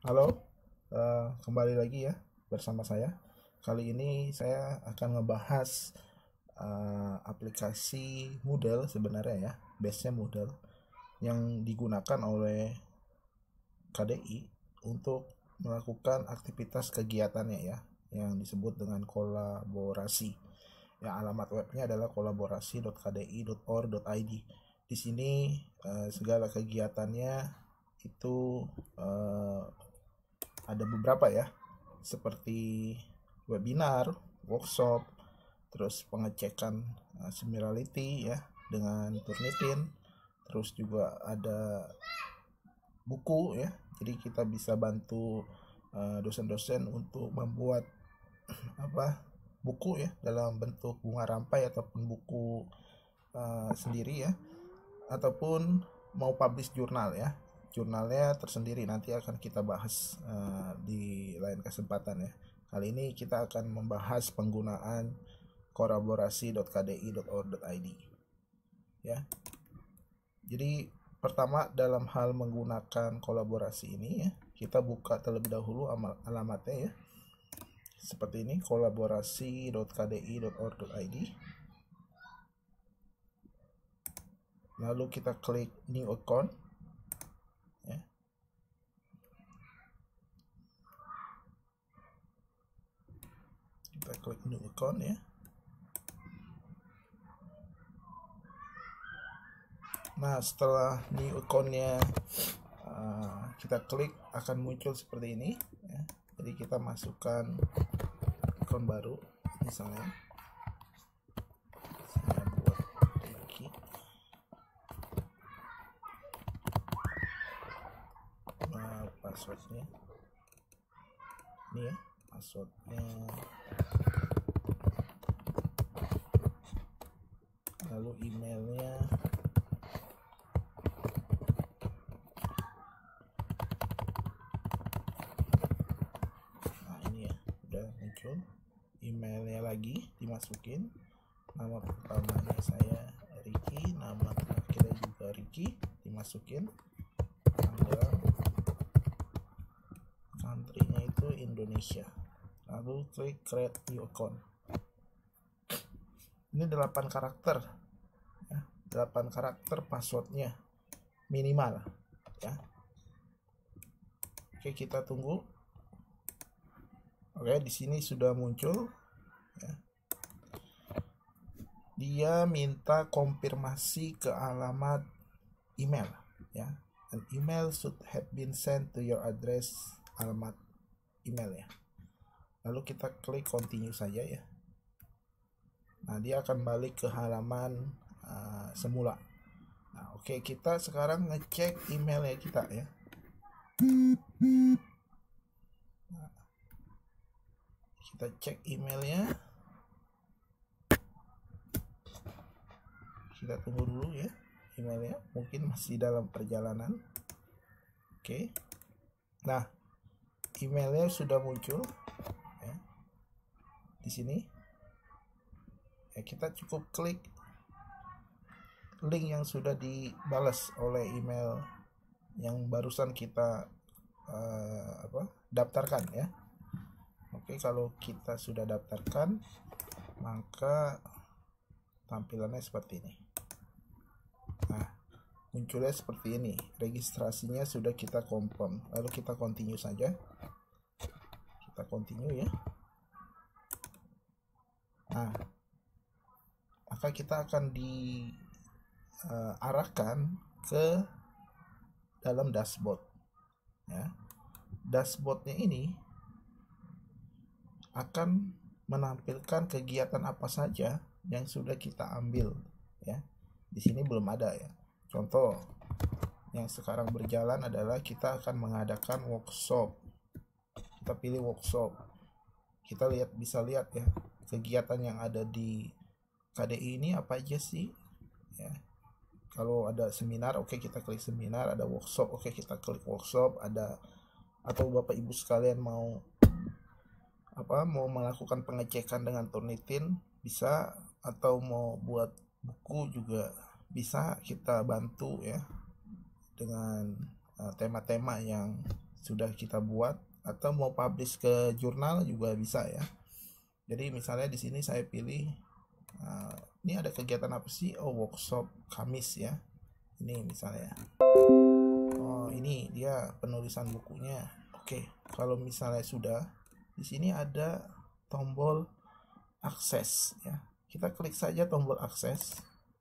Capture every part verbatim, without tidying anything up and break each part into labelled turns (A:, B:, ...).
A: Halo, eh, kembali lagi ya bersama saya. Kali ini saya akan ngebahas eh, aplikasi Moodle sebenarnya ya, base-nya Moodle yang digunakan oleh K D I untuk melakukan aktivitas kegiatannya ya, yang disebut dengan kolaborasi. Ya, alamat webnya adalah kolaborasi dot k d i dot or dot i d. Di sini eh, segala kegiatannya itu eh, ada beberapa ya, seperti webinar, workshop, terus pengecekan uh, similarity ya dengan Turnitin, terus juga ada buku ya, jadi kita bisa bantu uh, dosen-dosen untuk membuat apa buku ya dalam bentuk bunga rampai ataupun buku uh, sendiri ya, ataupun mau publish jurnal ya. Jurnalnya tersendiri nanti akan kita bahas uh, di lain kesempatan ya. Kali ini kita akan membahas penggunaan kolaborasi dot k d i dot or dot i d ya. Jadi pertama dalam hal menggunakan kolaborasi ini ya, kita buka terlebih dahulu alamatnya ya. Seperti ini, kolaborasi dot k d i dot or dot i d. Lalu kita klik new account ya. Kita klik new account ya. Nah, setelah new accountnya uh, kita klik, akan muncul seperti ini ya. Jadi kita masukkan akun baru, misalnya saya buat Ricky. Nah, passwordnya ini ya, passwordnya, lalu emailnya, nah ini ya udah muncul. Emailnya lagi dimasukin, nama pertamanya saya Ricky, nama terakhirnya juga Ricky, dimasukin, tanggal, country-nya itu Indonesia, lalu klik create new account. Ini delapan karakter ya, delapan karakter passwordnya minimal ya. Oke, kita tunggu. Oke, di sini sudah muncul ya. Dia minta konfirmasi ke alamat email ya. An email should have been sent to your address, alamat email ya. Lalu kita klik continue saja ya. Nah, dia akan balik ke halaman uh, semula. Nah, oke, okay, kita sekarang ngecek emailnya kita ya. Nah, kita cek emailnya. Kita tunggu dulu ya emailnya, mungkin masih dalam perjalanan. Oke, okay. Nah, emailnya sudah muncul ya. Di sini ya, kita cukup klik link yang sudah dibalas oleh email yang barusan kita uh, apa daftarkan ya. Oke, kalau kita sudah daftarkan, maka tampilannya seperti ini. Nah, munculnya seperti ini, registrasinya sudah kita confirm. Lalu kita continue saja. Kita continue ya. Nah, maka kita akan diarahkan uh, ke dalam dashboard ya. Dashboardnya ini akan menampilkan kegiatan apa saja yang sudah kita ambil ya. Di sini belum ada ya. Contoh yang sekarang berjalan adalah kita akan mengadakan workshop. Kita pilih workshop. Kita lihat, bisa lihat ya, kegiatan yang ada di K D I ini apa aja sih ya. Kalau ada seminar, oke okay, kita klik seminar. Ada workshop, oke okay, kita klik workshop. Ada, atau Bapak Ibu sekalian mau apa mau melakukan pengecekan dengan Turnitin bisa, atau mau buat buku juga bisa, kita bantu ya dengan uh, tema-tema yang sudah kita buat, atau mau publish ke jurnal juga bisa ya. Jadi misalnya di sini saya pilih uh, ini ada kegiatan apa sih? Oh, workshop Kamis ya. Ini misalnya. Oh, ini dia penulisan bukunya. Oke, kalau misalnya sudah, di sini ada tombol akses ya. Kita klik saja tombol akses.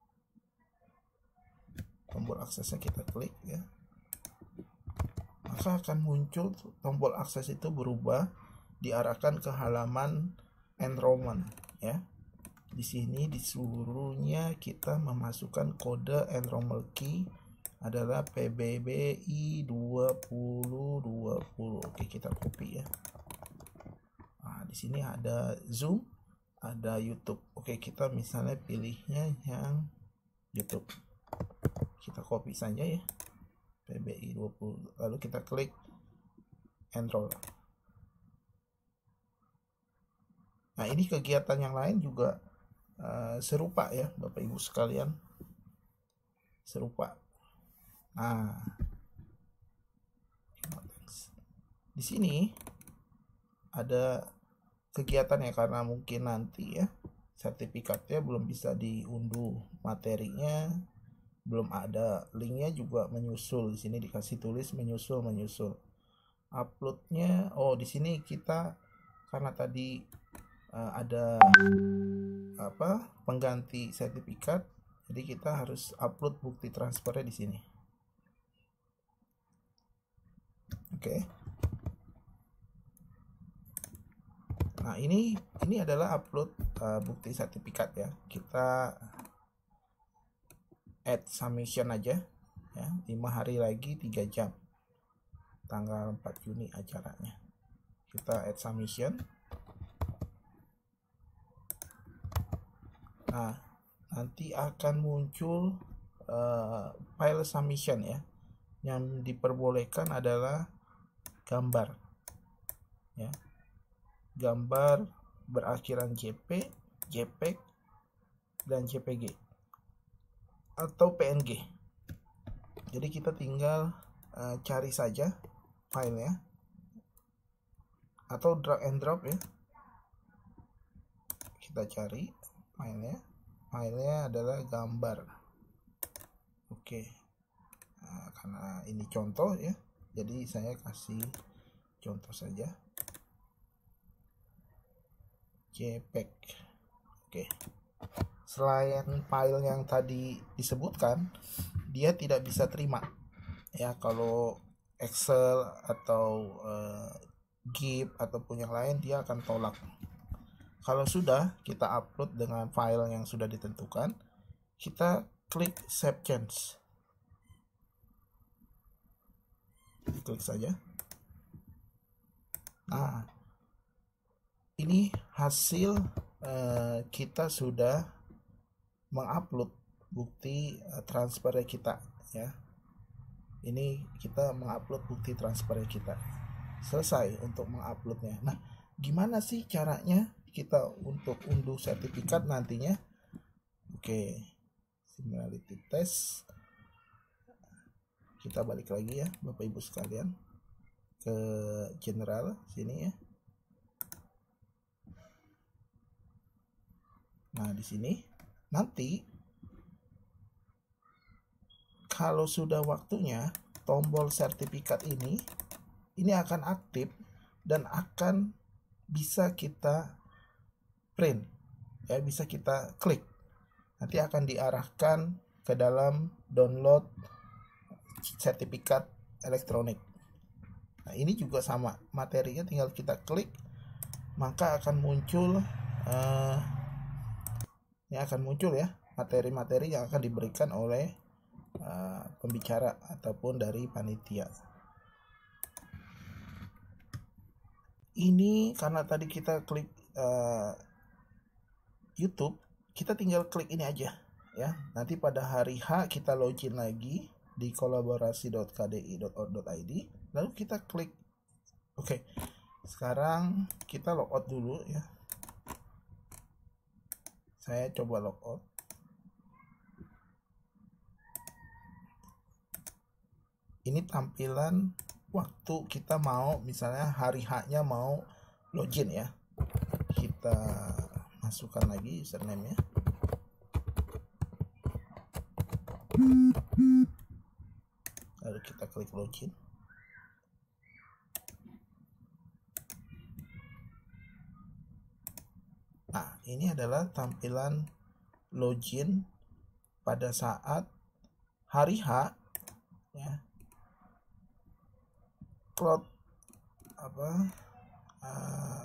A: Tombol aksesnya kita klik ya. Maka akan muncul tombol akses itu berubah, diarahkan ke halaman enrollment ya. Di sini disuruhnya kita memasukkan kode enrollment key adalah P B B I dua nol dua nol. Oke, kita copy ya. Nah, di sini ada Zoom, ada YouTube. Oke, kita misalnya pilihnya yang YouTube. Kita copy saja ya. P B I dua puluh, lalu kita klik enroll. Nah, ini kegiatan yang lain juga uh, serupa ya Bapak Ibu sekalian, serupa. Nah, di sini ada kegiatan ya, karena mungkin nanti ya sertifikatnya belum bisa diunduh, materinya belum ada, linknya juga menyusul. Di sini dikasih tulis menyusul menyusul. Uploadnya, oh di sini kita karena tadi uh, ada apa pengganti sertifikat, jadi kita harus upload bukti transfernya di sini. Oke. Nah ini ini adalah upload uh, bukti sertifikat ya. Kita add submission aja ya, lima hari lagi tiga jam, tanggal empat Juni acaranya. Kita add submission. Nah nanti akan muncul uh, file submission ya. Yang diperbolehkan adalah gambar ya, gambar berakhiran J P, JPEG, dan J P G atau P N G. Jadi kita tinggal uh, cari saja filenya atau drag and drop ya. Kita cari filenya, filenya adalah gambar. Oke, nah, karena ini contoh ya, jadi saya kasih contoh saja JPEG. Oke. Selain file yang tadi disebutkan, dia tidak bisa terima ya kalau Excel atau uh, GIF ataupun yang lain, dia akan tolak. Kalau sudah kita upload dengan file yang sudah ditentukan, kita klik Save Change. Klik saja. Nah, ini hasil uh, kita sudah mengupload bukti uh, transfer kita ya. Ini kita mengupload bukti transfer kita. Selesai untuk menguploadnya. Nah, gimana sih caranya kita untuk unduh sertifikat nantinya? Oke, similarity test. Kita balik lagi ya Bapak Ibu sekalian ke general sini ya. Nah, di sini nanti kalau sudah waktunya, tombol sertifikat ini ini akan aktif dan akan bisa kita print ya, bisa kita klik. Nanti akan diarahkan ke dalam download sertifikat elektronik. Nah, ini juga sama, materinya tinggal kita klik, maka akan muncul uh, ini akan muncul ya materi-materi yang akan diberikan oleh uh, pembicara ataupun dari panitia. Ini karena tadi kita klik uh, YouTube, kita tinggal klik ini aja ya. Nanti pada hari H kita login lagi di kolaborasi dot k d i dot org dot i d, lalu kita klik oke. Okay. Sekarang kita logout dulu ya. Saya coba logout. Ini tampilan, waktu kita mau, misalnya hari H-nya mau login ya. Kita masukkan lagi username-nya. Lalu kita klik login. Nah, ini adalah tampilan login pada saat hari H ya. Cloud apa uh,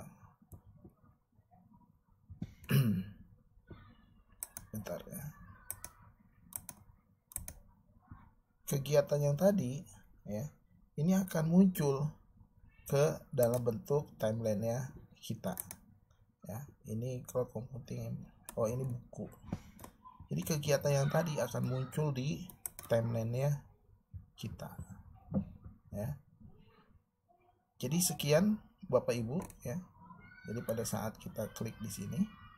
A: bentar ya. Kegiatan yang tadi ya, ini akan muncul ke dalam bentuk timeline-nya kita ya. Ini cloud computing, oh ini buku. Jadi kegiatan yang tadi akan muncul di timeline-nya kita ya. Jadi sekian Bapak Ibu ya. Jadi pada saat kita klik di sini,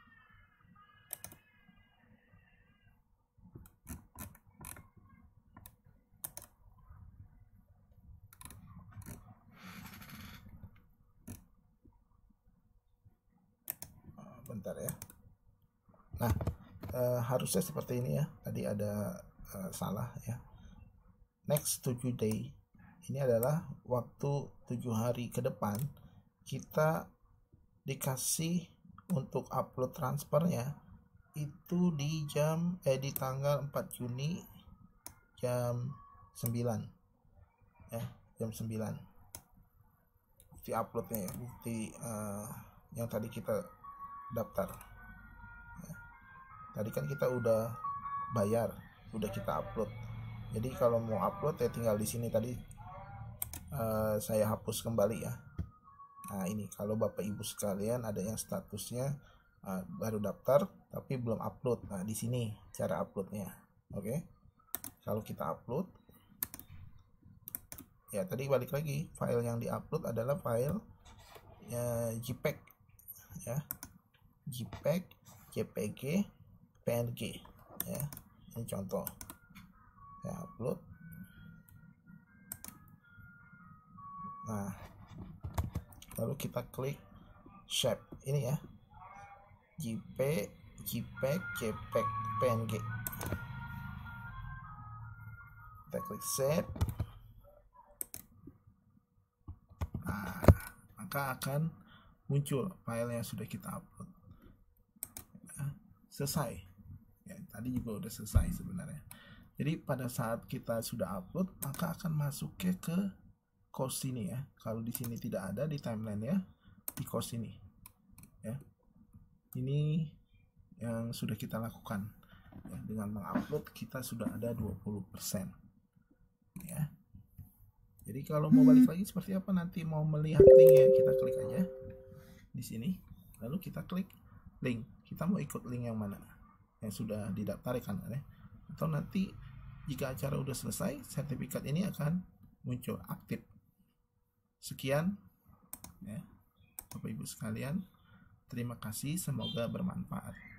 A: bentar ya. Nah, e, harusnya seperti ini ya. Tadi ada e, salah ya. Next tujuh day. Ini adalah waktu tujuh hari ke depan kita dikasih untuk upload transfernya itu di jam eh di tanggal empat Juni jam sembilan ya, jam sembilan. Bukti uploadnya ya, bukti uh, yang tadi kita daftar ya. Tadi kan kita udah bayar, udah kita upload. Jadi kalau mau upload ya tinggal di sini tadi uh, saya hapus kembali ya. Nah, ini kalau Bapak Ibu sekalian ada yang statusnya uh, baru daftar tapi belum upload. Nah, di sini cara uploadnya. Oke. Kalau kita upload ya, tadi balik lagi, file yang diupload adalah file uh, JPEG ya. JPEG, J P G, P N G ya. Ini contoh. Saya upload. Nah, lalu kita klik shape ini ya, JPEG, JPEG, JPEG, P N G. Kita klik save. Nah, maka akan muncul file yang sudah kita upload. Ya, selesai. Ya, tadi juga udah selesai sebenarnya. Jadi pada saat kita sudah upload, maka akan masuknya ke course ini ya. Kalau di sini tidak ada di timeline ya, di course ini ya. Ini yang sudah kita lakukan ya, dengan mengupload kita sudah ada dua puluh persen ya. Jadi kalau mau balik lagi seperti apa, nanti mau melihat linknya, kita klik aja di sini, lalu kita klik link. Kita mau ikut link yang mana yang sudah didaftarkan ya. Atau nanti jika acara udah selesai, sertifikat ini akan muncul aktif. Sekian ya Bapak Ibu sekalian, terima kasih, semoga bermanfaat.